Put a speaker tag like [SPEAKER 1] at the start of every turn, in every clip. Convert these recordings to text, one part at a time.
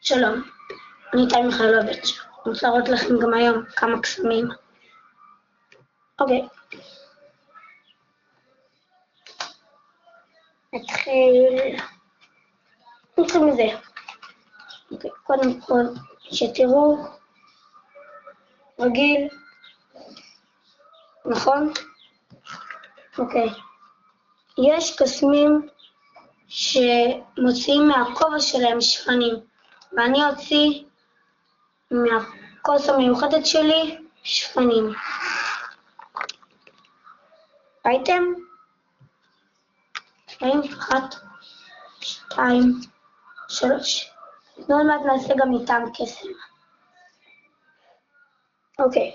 [SPEAKER 1] שלום, אני טל מיכאלוביץ', אני רוצה להראות לכם גם היום כמה קסמים. אוקיי. נתחיל מזה. אוקיי, קודם כל, שתראו, רגיל, נכון? אוקיי. יש קסמים שמוציאים מהכובע שלהם שפנים, ואני אוציא מהכוס המיוחדת שלי שפנים. ראיתם? 1, 2, 3. עוד מעט נעשה גם איתם קסם. אוקיי.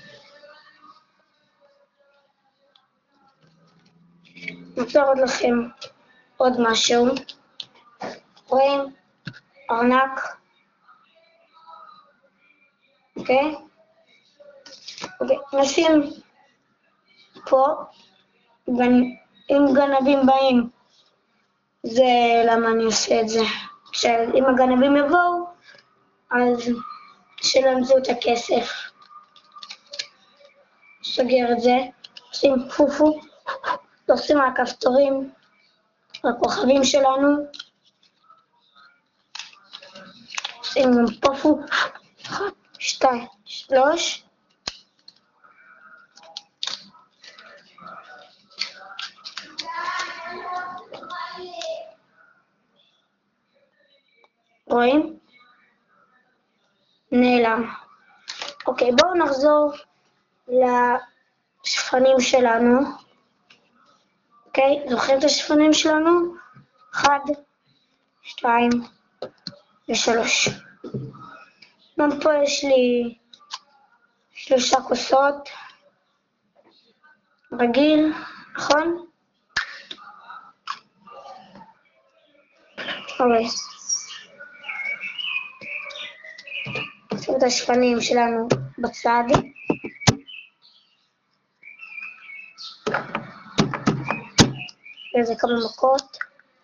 [SPEAKER 1] אני רוצה להראות לכם עוד משהו. רואים? ארנק. אוקיי? אוקיי, נשים פה, אם גנבים באים, זה למה אני עושה את זה. אם הגנבים יבואו, אז שלא ימצאו את הכסף. סוגר את זה, עושים פופו, לוחצים על הכפתורים, הכוכבים שלנו, עושים גם פופו, 1, 2, 3, רואים? נעלם. אוקיי, בואו נחזור לשפנים שלנו. אוקיי, זוכרים את השפנים שלנו? 1, 2 ו3. גם פה יש לי 3 כוסות. רגיל, נכון? אוקיי. נשים את השפנים שלנו בצד. וזה כמה מכות.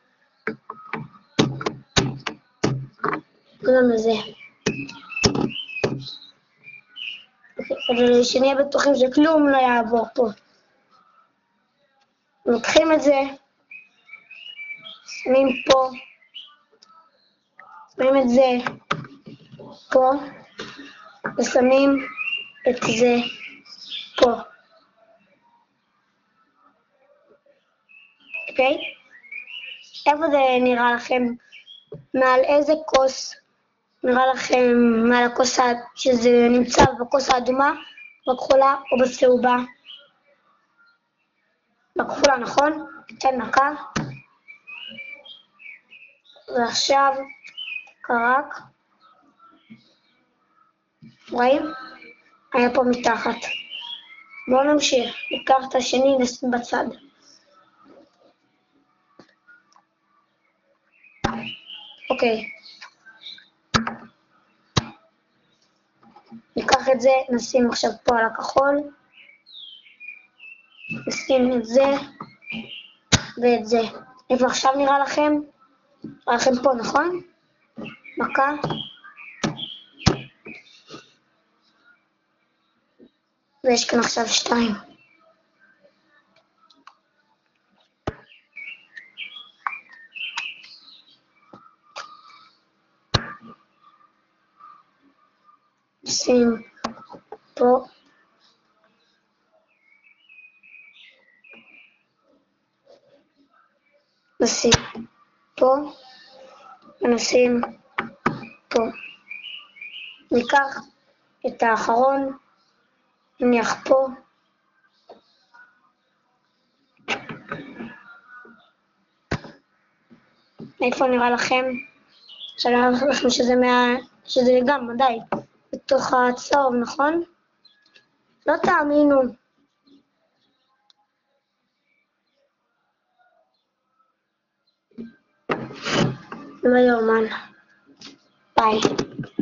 [SPEAKER 1] גם לזה. כדי שנהיה בטוחים שכלום לא יעבור פה. לוקחים את זה, שמים פה, שמים את זה פה, ושמים את זה פה. אוקיי? איפה זה נראה לכם? מעל איזה כוס? נראה לכם מעל הכוס שזה נמצא בכוס האדומה, בכחולה או בצהובה? בכחולה, נכון? ניתן מכה. ועכשיו קרק. רואים? היה פה מתחת. בואו נמשיך. ניקח את השני נשים בצד. אוקיי. ניקח את זה, נשים עכשיו פה על הכחול. נשים את זה ואת זה. איפה עכשיו נראה לכם? נראה לכם פה, נכון? מכה. ויש כאן עכשיו 2. נשים פה. נשים פה. ונשים פה. ניקח את האחרון. נניח פה. איפה נראה לכם? שאני אומר לכם שזה גם ודאי בתוך הצהוב, נכון? לא תאמינו. לא יאומן. ביי.